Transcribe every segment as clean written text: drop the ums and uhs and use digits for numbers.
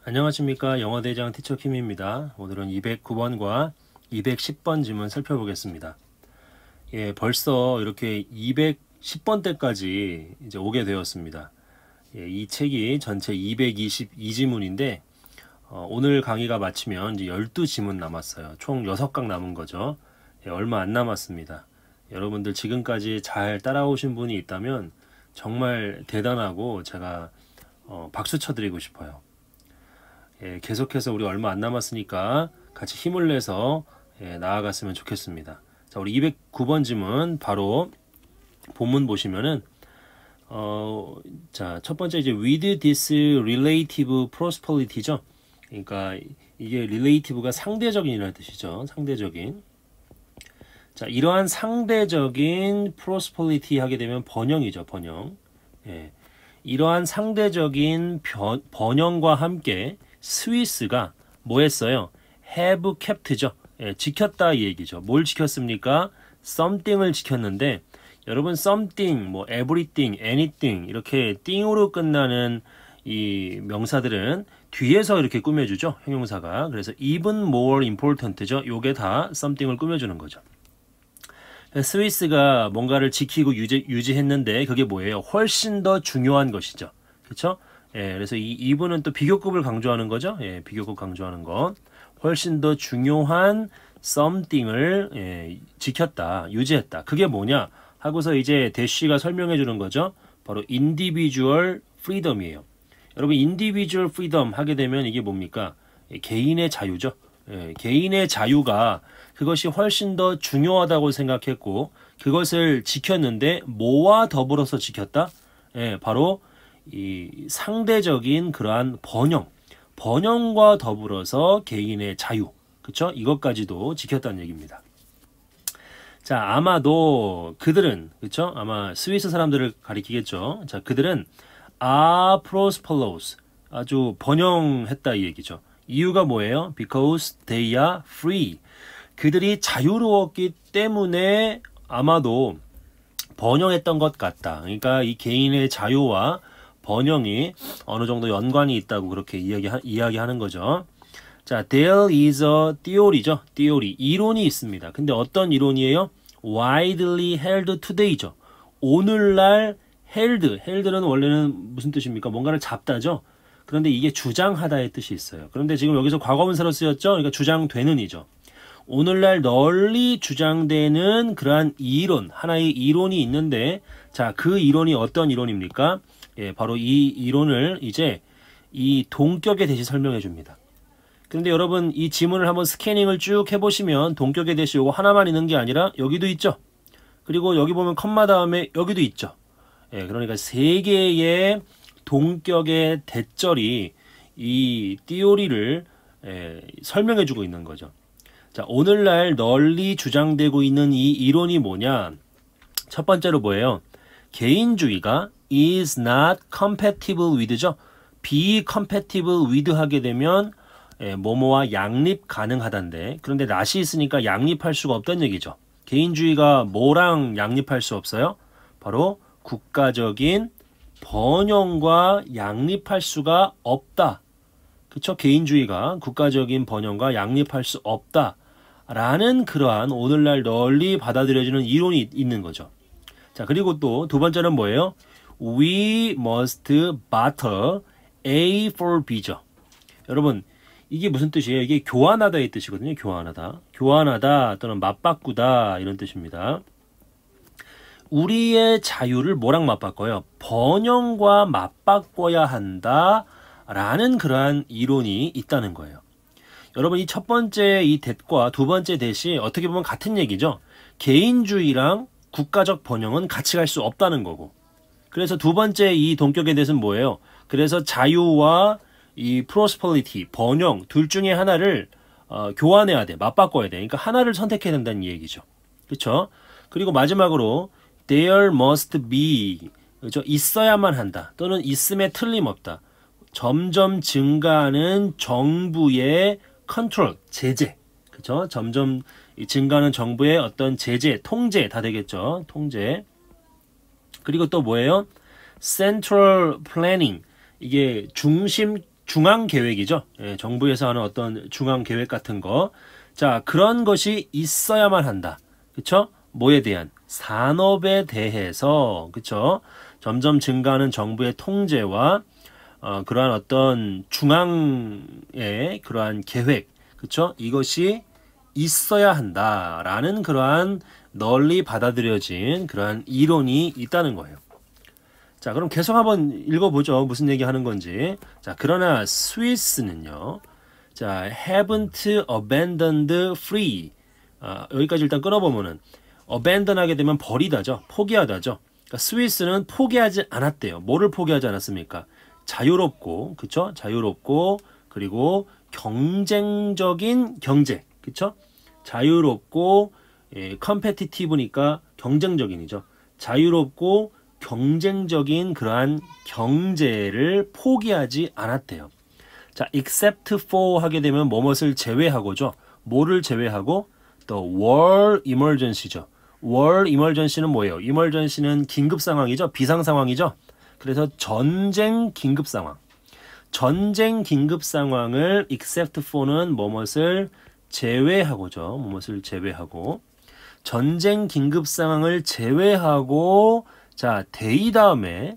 안녕하십니까. 영어대장 티처 킴입니다. 오늘은 209번과 210번 지문 살펴보겠습니다. 예, 벌써 이렇게 210번대까지 이제 오게 되었습니다. 예, 이 책이 전체 222지문인데 오늘 강의가 마치면 이제 12지문 남았어요. 총 6강 남은 거죠. 예, 얼마 안 남았습니다. 여러분들 지금까지 잘 따라오신 분이 있다면 정말 대단하고 제가 박수 쳐드리고 싶어요. 예, 계속해서 우리 얼마 안 남았으니까 같이 힘을 내서 나아갔으면 좋겠습니다. 자, 우리 209번 지문 바로 본문 보시면은 자, 첫 번째 이제 with this relative prosperity죠. 그러니까 이게 relative가 상대적인이라는 뜻이죠. 상대적인. 자, 이러한 상대적인 prosperity 하게 되면 번영이죠. 번영. 예. 이러한 상대적인 번영과 함께 스위스가 뭐 했어요? have kept죠. 예, 지켰다 이 얘기죠. 뭘 지켰습니까? something을 지켰는데 여러분 something, 뭐 everything, anything 이렇게 thing으로 끝나는 이 명사들은 뒤에서 이렇게 꾸며주죠. 형용사가. 그래서 even more important죠. 요게 다 something을 꾸며주는 거죠. 스위스가 뭔가를 지키고 유지했는데 그게 뭐예요? 훨씬 더 중요한 것이죠. 그렇죠? 예, 그래서 이 even은 또 비교급을 강조하는 거죠. 예, 비교급 강조하는 것. 훨씬 더 중요한 something을 지켰다, 유지했다. 그게 뭐냐? 하고서 이제 대쉬가 설명해 주는 거죠. 바로 individual freedom이에요. 여러분 individual freedom 하게 되면 이게 뭡니까? 개인의 자유죠. 예, 개인의 자유가 그것이 훨씬 더 중요하다고 생각했고 그것을 지켰는데 뭐와 더불어서 지켰다? 예, 바로 이 상대적인 그러한 번영과 더불어서 개인의 자유, 그쵸? 이것까지도 지켰다는 얘기입니다. 자, 아마도 그들은, 그쵸? 아마 스위스 사람들을 가리키겠죠. 자, 그들은 are prosperous, 아주 번영했다 이 얘기죠. 이유가 뭐예요? Because they are free. 그들이 자유로웠기 때문에 아마도 번영했던 것 같다. 그러니까 이 개인의 자유와 번영이 어느 정도 연관이 있다고 그렇게 이야기하는 거죠. 자, there is a theory죠. theory. 이론이 있습니다. 근데 어떤 이론이에요? widely held today죠. 오늘날 held는 원래는 무슨 뜻입니까? 뭔가를 잡다죠. 그런데 이게 주장하다의 뜻이 있어요. 그런데 지금 여기서 과거분사로 쓰였죠. 그러니까 주장되는 이죠. 오늘날 널리 주장되는 그러한 이론, 하나의 이론이 있는데 자, 그 이론이 어떤 이론입니까? 예, 바로 이 이론을 이제 이 동격에 대시 설명해 줍니다. 그런데 여러분 이 지문을 한번 스캐닝을 쭉 해보시면 동격에 대시 요거 하나만 있는 게 아니라 여기도 있죠. 그리고 여기 보면 컴마 다음에 여기도 있죠. 예, 그러니까 세 개의 동격의 대절이 이 띠오리를 설명해 주고 있는 거죠. 자, 오늘날 널리 주장되고 있는 이 이론이 뭐냐? 첫 번째로 뭐예요? 개인주의가 is not compatible with죠. be compatible with 하게 되면 뭐뭐와 양립 가능하단데 그런데 not이 있으니까 양립할 수가 없다는 얘기죠. 개인주의가 뭐랑 양립할 수 없어요? 바로 국가적인 번영과 양립할 수가 없다. 그쵸? 개인주의가 국가적인 번영과 양립할 수 없다. 라는 그러한 오늘날 널리 받아들여지는 이론이 있는 거죠. 자, 그리고 또 두 번째는 뭐예요? We must barter A for B죠. 여러분, 이게 무슨 뜻이에요? 이게 교환하다의 뜻이거든요. 교환하다. 교환하다 또는 맞바꾸다 이런 뜻입니다. 우리의 자유를 뭐랑 맞바꿔요? 번영과 맞바꿔야 한다라는 그러한 이론이 있다는 거예요. 여러분 이 첫 번째 이 that과 두 번째 that이 어떻게 보면 같은 얘기죠. 개인주의랑 국가적 번영은 같이 갈 수 없다는 거고. 그래서 두 번째 이 동격에 대해서는 뭐예요? 그래서 자유와 이 prosperity, 번영 둘 중에 하나를 교환해야 돼. 맞바꿔야 돼. 그러니까 하나를 선택해야 된다는 얘기죠. 그렇죠? 그리고 마지막으로 there must be, 그렇죠? 있어야만 한다. 또는 있음에 틀림없다. 점점 증가하는 정부의 컨트롤, 제재. 그렇죠? 점점 증가하는 정부의 어떤 제재, 통제 다 되겠죠. 통제. 그리고 또 뭐예요? Central Planning. 이게 중앙 계획이죠. 예, 정부에서 하는 어떤 중앙 계획 같은 거. 자, 그런 것이 있어야만 한다. 그쵸? 뭐에 대한? 산업에 대해서, 그쵸? 점점 증가하는 정부의 통제와 그러한 어떤 중앙의 그러한 계획, 그쵸? 이것이 있어야 한다라는 그러한 널리 받아들여진 그러한 이론이 있다는 거예요. 자, 그럼 계속 한번 읽어보죠. 무슨 얘기 하는 건지. 자, 그러나 스위스는요. 자, haven't abandoned free. 여기까지 일단 끊어보면은 abandon 하게 되면 버리다죠. 포기하다죠. 그러니까 스위스는 포기하지 않았대요. 뭐를 포기하지 않았습니까? 자유롭고, 그쵸? 자유롭고, 그리고 경쟁적인 경제, 그쵸? 자유롭고, 컴페티티브니까 경쟁적인이죠. 자유롭고 경쟁적인 그러한 경제를 포기하지 않았대요. 자, except for 하게 되면 뭐뭇을 제외하고죠. 뭐를 제외하고? The war emergency죠. war emergency는 뭐예요? emergency는 긴급 상황이죠. 비상 상황이죠. 그래서 전쟁 긴급 상황. 전쟁 긴급 상황을 except for는 뭐뭇을 제외하고죠. 뭐뭇을 제외하고. 전쟁 긴급 상황을 제외하고, 자, 대의 다음에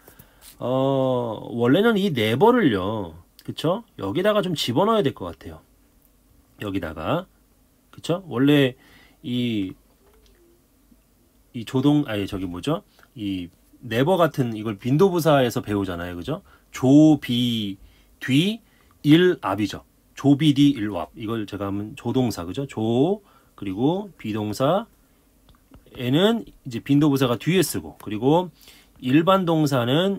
원래는 이 never를요, 그쵸? 여기다가 좀 집어넣어야 될 것 같아요. 여기다가, 그쵸? 원래 이 조동, 아니 저기 뭐죠? 이 never 같은 이걸 빈도부사에서 배우잖아요, 그죠? 조, 비, 뒤, 일, 압이죠. 조, 비, 뒤, 일, 압. 이걸 제가 하면 조동사, 그죠? 조, 그리고 비동사, 에는 이제 빈도부사가 뒤에 쓰고, 그리고 일반 동사는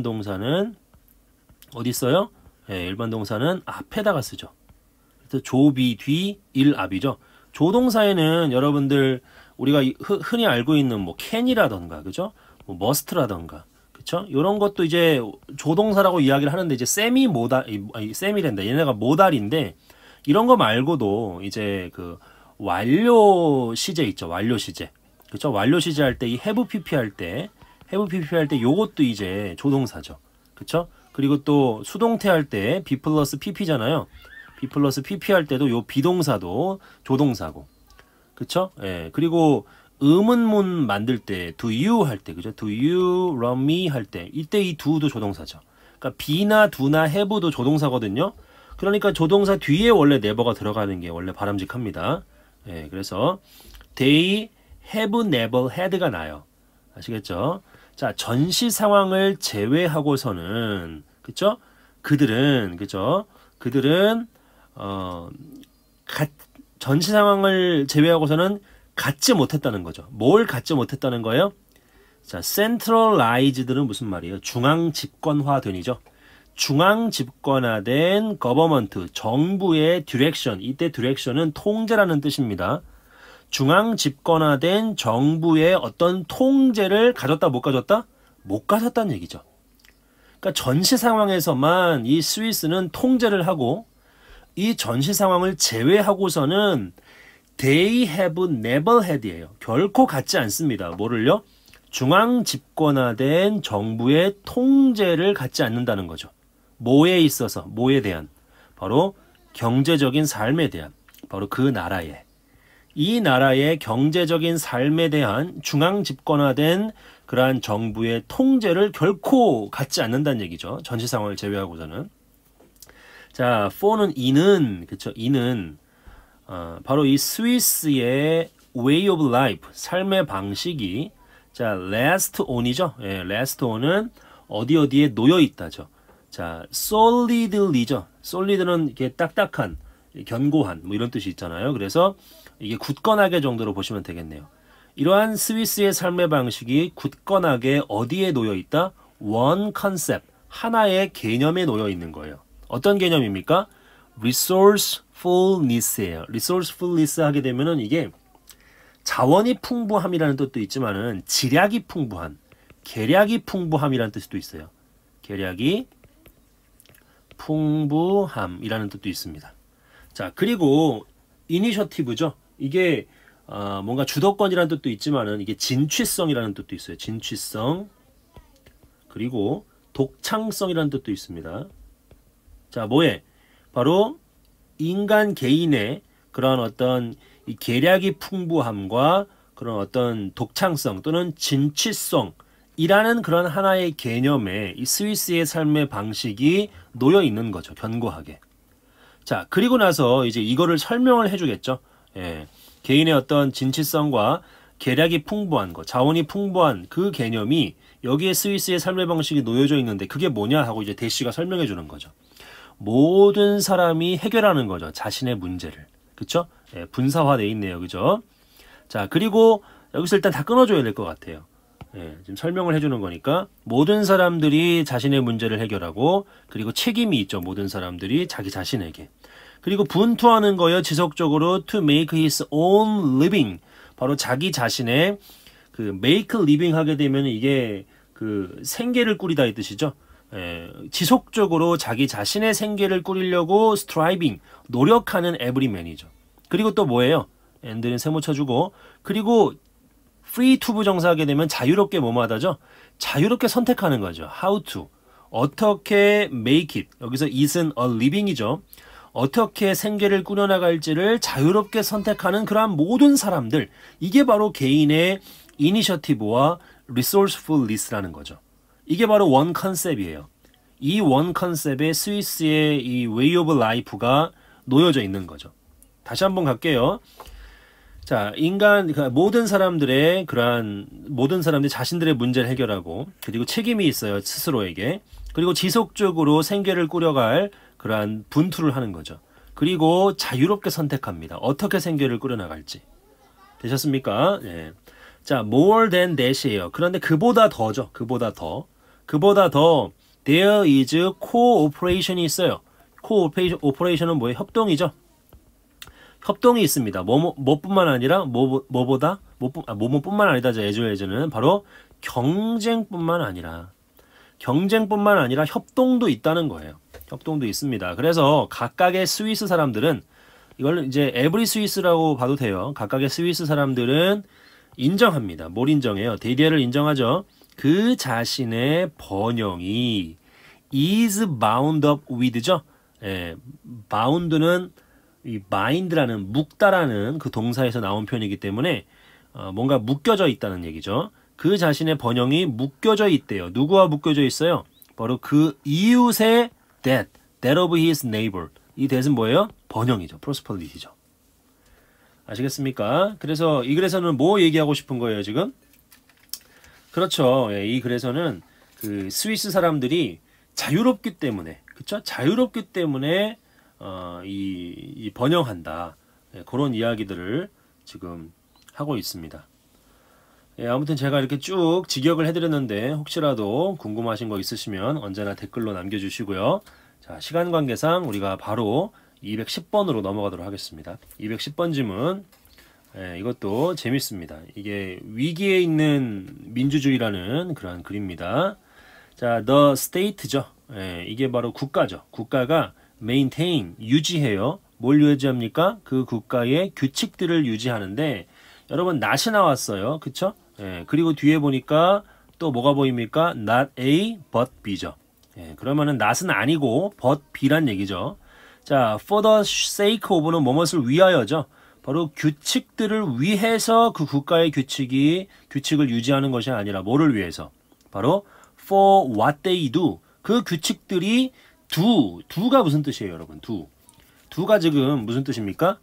어디 있어요? 네, 일반 동사는 앞에다가 쓰죠. 그래서 조비 뒤 일압이죠. 조동사에는 여러분들 우리가 흔히 알고 있는 뭐 can이라던가, 그죠? 뭐 must라던가, 그쵸? 이런 것도 이제 조동사라고 이야기를 하는데 이제 셈이 셈이란다. 얘네가 모달인데 이런 거 말고도 이제 그 완료 시제 있죠. 완료 시제. 그쵸? 완료 시제 할 때 이 have pp 할 때 요것도 이제 조동사죠. 그쵸? 그리고 또 수동태 할 때 be 플러스 pp잖아요. be 플러스 pp 할 때도 요 비동사도 조동사고. 그쵸? 예. 그리고 의문문 만들 때 do you 할 때, 그죠? do you run me 할 때 이때 이 do도 조동사죠. 그러니까 be나 do나 have도 조동사거든요. 그러니까 조동사 뒤에 원래 never가 들어가는 게 원래 바람직합니다. 예. 그래서 they have never had가 나요. 아시겠죠? 자, 전시 상황을 제외하고서는, 그쵸? 그들은 전시 상황을 제외하고서는 갖지 못했다는 거죠. 뭘 갖지 못했다는 거예요? 자, centralized는 무슨 말이에요? 중앙 집권화된이죠. 중앙 집권화된 government, 정부의 direction, 이때 direction은 통제라는 뜻입니다. 중앙 집권화된 정부의 어떤 통제를 가졌다 못 가졌다? 못 가졌다는 얘기죠. 그러니까 전시 상황에서만 이 스위스는 통제를 하고 이 전시 상황을 제외하고서는 they have never had이에요. 결코 갖지 않습니다. 뭐를요? 중앙 집권화된 정부의 통제를 갖지 않는다는 거죠. 뭐에 있어서? 뭐에 대한? 바로 경제적인 삶에 대한. 바로 그 나라에. 이 나라의 경제적인 삶에 대한 중앙 집권화된 그러한 정부의 통제를 결코 갖지 않는다는 얘기죠. 전시 상황을 제외하고서는. 자, for는 이는, 그쵸? 이는 바로 이 스위스의 way of life, 삶의 방식이 자, last on이죠. 예, last on은 어디에 놓여 있다죠. 자, solidly죠. solid는 이렇게 딱딱한, 견고한 뭐 이런 뜻이 있잖아요. 그래서 이게 굳건하게 정도로 보시면 되겠네요. 이러한 스위스의 삶의 방식이 굳건하게 어디에 놓여 있다? one concept, 하나의 개념에 놓여 있는 거예요. 어떤 개념입니까? resourcefulness예요. resourcefulness 하게 되면은 이게 자원이 풍부함이라는 뜻도 있지만은 지략이 풍부한, 계략이 풍부함이라는 뜻도 있어요. 계략이 풍부함이라는 뜻도 있습니다. 자, 그리고 이니셔티브죠. 이게 뭔가 주도권이라는 뜻도 있지만은 이게 진취성이라는 뜻도 있어요. 진취성. 그리고 독창성이라는 뜻도 있습니다. 자, 뭐에? 바로 인간 개인의 그런 어떤 이 계략이 풍부함과 그런 어떤 독창성 또는 진취성이라는 그런 하나의 개념에 이 스위스의 삶의 방식이 놓여 있는 거죠. 견고하게. 자, 그리고 나서 이제 이거를 설명을 해주겠죠. 예, 개인의 어떤 진취성과 계략이 풍부한 거, 자원이 풍부한 그 개념이 여기에 스위스의 삶의 방식이 놓여져 있는데 그게 뭐냐 하고 이제 대시가 설명해 주는 거죠. 모든 사람이 해결하는 거죠. 자신의 문제를. 그쵸? 예, 분사화되어 있네요. 그죠? 자, 그리고 여기서 일단 다 끊어줘야 될 것 같아요. 예, 지금 설명을 해주는 거니까 모든 사람들이 자신의 문제를 해결하고 그리고 책임이 있죠. 모든 사람들이 자기 자신에게. 그리고 분투하는 거요. 지속적으로 to make his own living. 바로 자기 자신의 그 make living 하게 되면 이게 그 생계를 꾸리다 이 뜻이죠. 예, 지속적으로 자기 자신의 생계를 꾸리려고 striving, 노력하는 everyman이죠. 그리고 또 뭐예요? and는 세모 쳐주고 그리고 free to 부정사하게 되면 자유롭게 뭐뭐하다죠? 자유롭게 선택하는 거죠. how to, 어떻게 make it, 여기서 it은 a living이죠. 어떻게 생계를 꾸려나갈지를 자유롭게 선택하는 그러한 모든 사람들, 이게 바로 개인의 이니셔티브와 resourcefulness라는 거죠. 이게 바로 원 컨셉이에요. 이 원 컨셉에 스위스의 이 way of life가 놓여져 있는 거죠. 다시 한번 갈게요. 자, 모든 사람들의 모든 사람들이 자신들의 문제를 해결하고 그리고 책임이 있어요. 스스로에게. 그리고 지속적으로 생계를 꾸려갈 그러한 분투를 하는 거죠. 그리고 자유롭게 선택합니다. 어떻게 생계를 꾸려나갈지. 되셨습니까? 예. 자, more than that이에요. 그런데 그보다 더죠. 그보다 더. there is cooperation이 있어요. cooperation은 뭐예요? 협동이죠. 협동이 있습니다. 뭐뿐만 아니라 뭐뭐뿐만 아니다. 예주는 바로 경쟁뿐만 아니라 협동도 있다는 거예요. 협동도 있습니다. 그래서 각각의 스위스 사람들은 이걸 이제 에브리 스위스라고 봐도 돼요. 각각의 스위스 사람들은 인정합니다. 뭘 인정해요? 대리를 인정하죠. 그 자신의 번영이 is bound up with죠. 예, bound는 이 bind라는 묶다라는 그 동사에서 나온 표현이기 때문에 뭔가 묶여져 있다는 얘기죠. 그 자신의 번영이 묶여져 있대요. 누구와 묶여져 있어요? 바로 그 이웃의 that of his neighbor. 이 that은 뭐예요? 번영이죠. prosperity죠. 아시겠습니까? 그래서 이 글에서는 뭐 얘기하고 싶은 거예요, 지금? 그렇죠. 예, 이 글에서는 그 스위스 사람들이 자유롭기 때문에, 그렇죠? 자유롭기 때문에 이 번영한다. 예, 그런 이야기들을 지금 하고 있습니다. 예, 아무튼 제가 이렇게 쭉 직역을 해드렸는데 혹시라도 궁금하신 거 있으시면 언제나 댓글로 남겨주시고요. 자, 시간 관계상 우리가 바로 210번으로 넘어가도록 하겠습니다. 210번 지문, 예, 이것도 재밌습니다. 이게 위기에 있는 민주주의라는 그러한 글입니다. 자, the state죠. 예, 이게 바로 국가죠. 국가가 maintain, 유지해요. 뭘 유지합니까? 그 국가의 규칙들을 유지하는데 여러분 not이 나왔어요. 그쵸? 예, 그리고 뒤에 보니까 또 뭐가 보입니까? not A, but B죠. 예, 그러면은 not은 아니고 but B란 얘기죠. 자, for the sake of는 뭐뭇을 위하여죠. 바로 규칙들을 위해서 그 국가의 규칙을 유지하는 것이 아니라 뭐를 위해서? 바로 for what they do. 그 규칙들이 do가 무슨 뜻이에요, 여러분? do가 지금 무슨 뜻입니까?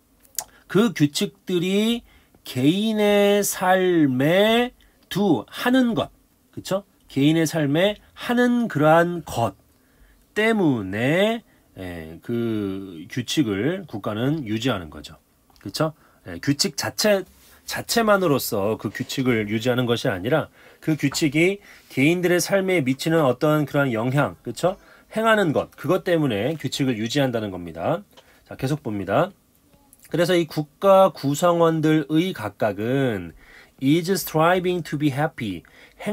그 규칙들이 개인의 삶에 하는 것, 그쵸? 개인의 삶에 하는 그러한 것 때문에 그 규칙을 국가는 유지하는 거죠. 그쵸? 규칙 자체만으로서 그 규칙을 유지하는 것이 아니라 그 규칙이 개인들의 삶에 미치는 어떤 그런 영향, 그쵸? 행하는 것, 그것 때문에 규칙을 유지한다는 겁니다. 자, 계속 봅니다. 그래서 이 국가 구성원들의 각각은 is striving to be happy,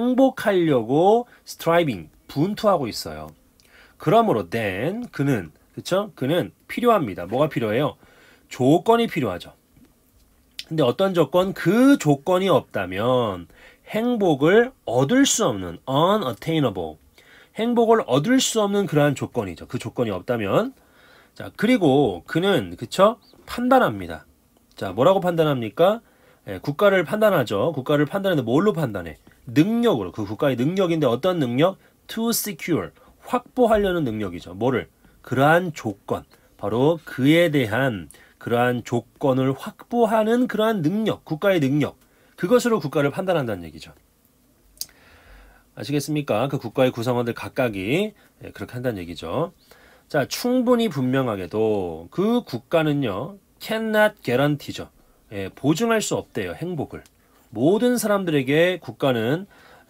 행복하려고 striving, 분투하고 있어요. 그러므로 then 그는, 그쵸? 그는 필요합니다. 뭐가 필요해요? 조건이 필요하죠. 근데 어떤 조건? 그 조건이 없다면 행복을 얻을 수 없는 unattainable, 행복을 얻을 수 없는 그러한 조건이죠. 그 조건이 없다면. 자, 그리고 그는 그쵸? 판단합니다. 자, 뭐라고 판단합니까? 국가를 판단하죠. 국가를 판단하는데 뭘로 판단해? 능력으로. 그 국가의 능력인데 어떤 능력? To secure. 확보하려는 능력이죠. 뭐를? 그러한 조건. 바로 그에 대한 그러한 조건을 확보하는 그러한 능력. 국가의 능력. 그것으로 국가를 판단한다는 얘기죠. 아시겠습니까? 그 국가의 구성원들 각각이 그렇게 한다는 얘기죠. 자, 충분히 분명하게도 그 국가는요. cannot guarantee죠. 보증할 수 없대요. 행복을. 모든 사람들에게 국가는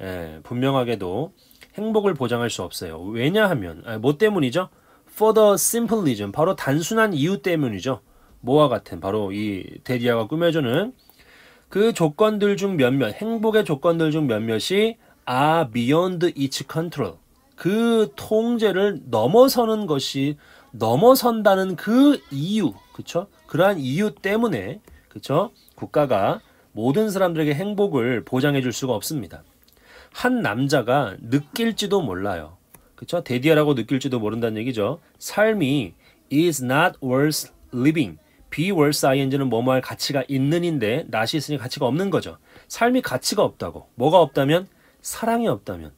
분명하게도 행복을 보장할 수 없어요. 왜냐하면 뭐 때문이죠? For the simple reason. 바로 단순한 이유 때문이죠. 뭐와 같은 바로 이 데디아가 꾸며주는 그 조건들 중 몇몇, 행복의 조건들 중 몇몇이 are beyond its control. 그 통제를 넘어서는 것이 넘어선다는 그 이유, 그쵸? 그러한 이유 때문에, 그쵸? 국가가 모든 사람들에게 행복을 보장해 줄 수가 없습니다. 한 남자가 느낄지도 몰라요. 그쵸? 데디아라고 느낄지도 모른다는 얘기죠. 삶이 is not worth living. be worth ing는 뭐뭐 할 가치가 있는인데 not이 있으니 가치가 없는 거죠. 삶이 가치가 없다고. 뭐가 없다면? 사랑이 없다면.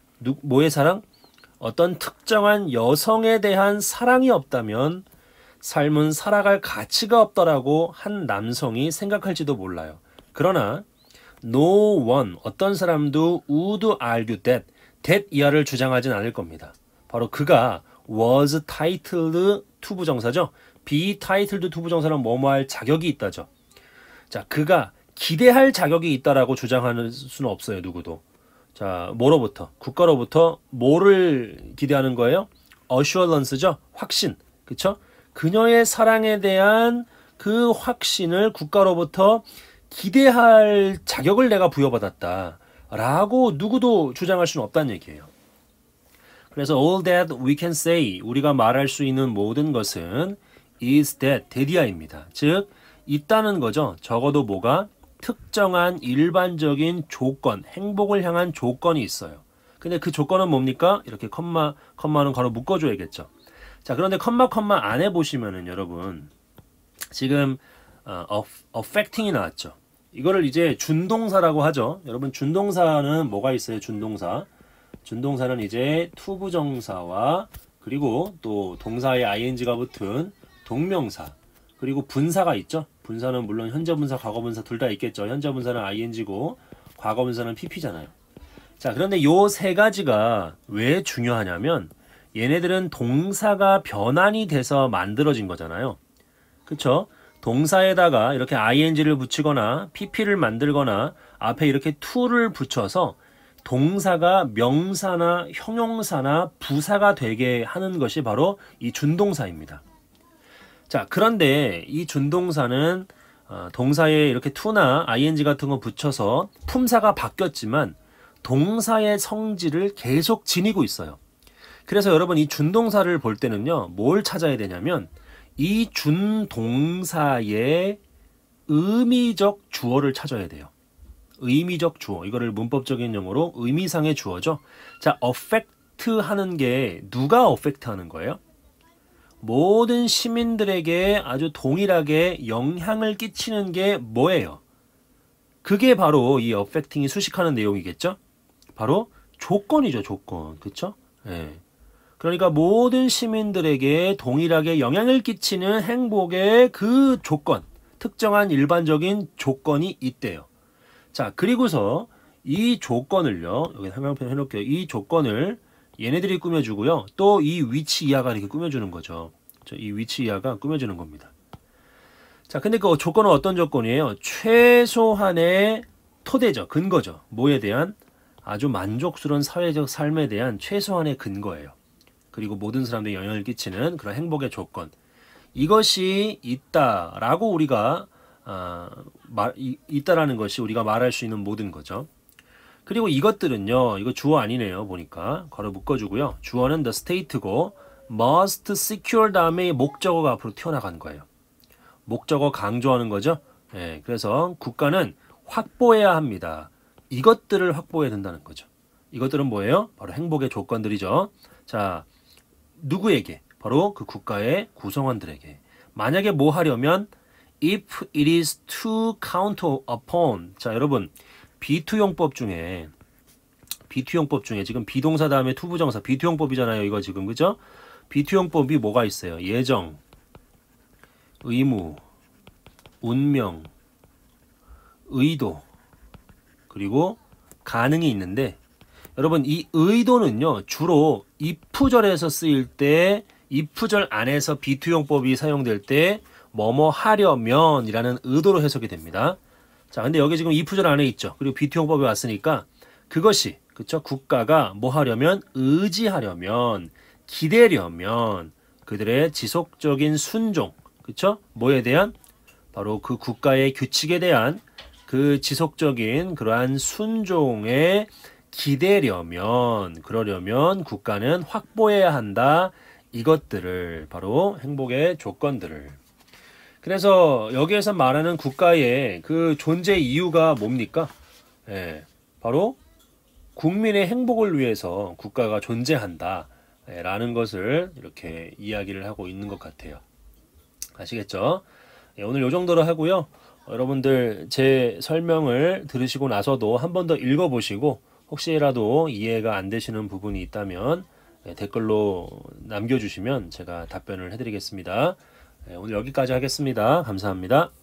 뭐의 사랑? 어떤 특정한 여성에 대한 사랑이 없다면 삶은 살아갈 가치가 없더라고 한 남성이 생각할지도 몰라요. 그러나 no one, 어떤 사람도 would argue that 이하를 주장하진 않을 겁니다. 바로 그가 was titled to 부정사죠. be titled to 부정사는 뭐뭐 할 자격이 있다죠. 자, 그가 기대할 자격이 있다라고 주장하는 수는 없어요. 누구도. 자, 뭐로부터? 국가로부터 뭐를 기대하는 거예요? assurance죠. 확신. 그쵸? 그녀의 사랑에 대한 그 확신을 국가로부터 기대할 자격을 내가 부여받았다. 라고 누구도 주장할 수는 없다는 얘기예요. 그래서 all that we can say, 우리가 말할 수 있는 모든 것은 is that, 데디아입니다. 즉, 있다는 거죠. 적어도 뭐가? 특정한 일반적인 조건, 행복을 향한 조건이 있어요. 근데 그 조건은 뭡니까? 이렇게 컴마는 가로 묶어줘야겠죠. 자, 그런데 컴마 안에 보시면은 여러분 지금 affecting이 나왔죠. 이거를 이제 준동사라고 하죠. 여러분 준동사는 뭐가 있어요? 준동사는 이제 투부정사와 그리고 또 동사에 ing가 붙은 동명사 그리고 분사가 있죠. 분사는 물론 현재분사, 과거분사 둘 다 있겠죠. 현재분사는 ing고 과거분사는 pp잖아요. 자, 그런데 요 세 가지가 왜 중요하냐면 얘네들은 동사가 변환이 돼서 만들어진 거잖아요. 그쵸? 동사에다가 이렇게 ing를 붙이거나 pp를 만들거나 앞에 이렇게 to를 붙여서 동사가 명사나 형용사나 부사가 되게 하는 것이 바로 이 준동사입니다. 자, 그런데 이 준동사는 동사에 이렇게 to나 ing 같은 거 붙여서 품사가 바뀌었지만 동사의 성질을 계속 지니고 있어요. 그래서 여러분 이 준동사를 볼 때는요, 뭘 찾아야 되냐면 이 준동사의 의미적 주어를 찾아야 돼요. 의미적 주어, 이거를 문법적인 용어로 의미상의 주어죠. 자, affect 하는 게 누가 affect 하는 거예요? 모든 시민들에게 아주 동일하게 영향을 끼치는 게 뭐예요? 그게 바로 이 affecting이 수식하는 내용이겠죠? 바로 조건이죠, 조건. 그쵸? 예. 그러니까 모든 시민들에게 동일하게 영향을 끼치는 행복의 그 조건, 특정한 일반적인 조건이 있대요. 자, 그리고서 이 조건을요, 여기 한강편 해놓을게요. 이 조건을 얘네들이 꾸며주고요. 또 이 위치 이하가 이렇게 꾸며주는 거죠. 이 위치 이하가 꾸며주는 겁니다. 자, 근데 그 조건은 어떤 조건이에요? 최소한의 토대죠. 근거죠. 뭐에 대한? 아주 만족스러운 사회적 삶에 대한 최소한의 근거예요. 그리고 모든 사람들이 영향을 끼치는 그런 행복의 조건. 이것이 있다라고 우리가 있다라는 것이 우리가 말할 수 있는 모든 거죠. 그리고 이것들은요, 이거 주어 아니네요. 보니까 괄호 묶어주고요. 주어는 the state고 must secure 다음에 목적어가 앞으로 튀어나가는 거예요. 목적어 강조하는 거죠. 예, 그래서 국가는 확보해야 합니다. 이것들을 확보해야 된다는 거죠. 이것들은 뭐예요? 바로 행복의 조건들이죠. 자, 누구에게? 바로 그 국가의 구성원들에게. 만약에 뭐 하려면 if it is to count upon. 자, 여러분 비투용법 중에 지금 비동사 다음에 투부정사 비투용법이잖아요. 이거 지금 그죠? 비투용법이 뭐가 있어요? 예정, 의무, 운명, 의도, 그리고 가능이 있는데 여러분 이 의도는요 주로 if절에서 쓰일 때 if절 안에서 비투용법이 사용될 때 뭐뭐 하려면 이라는 의도로 해석이 됩니다. 자, 근데 여기 지금 if절 안에 있죠. 그리고 비투용법이 왔으니까 그것이 그쵸 국가가 뭐 하려면 의지하려면 기대려면 그들의 지속적인 순종 그쵸 뭐에 대한 바로 그 국가의 규칙에 대한 그 지속적인 그러한 순종에 그러려면 국가는 확보해야 한다. 이것들을 바로 행복의 조건들을. 그래서 여기에서 말하는 국가의 그 존재 이유가 뭡니까? 예, 바로 국민의 행복을 위해서 국가가 존재한다. 라는 것을 이렇게 이야기를 하고 있는 것 같아요. 아시겠죠? 예, 오늘 요 정도로 하고요. 여러분들 제 설명을 들으시고 나서도 한 번 더 읽어보시고 혹시라도 이해가 안 되시는 부분이 있다면 댓글로 남겨주시면 제가 답변을 해드리겠습니다. 오늘 여기까지 하겠습니다. 감사합니다.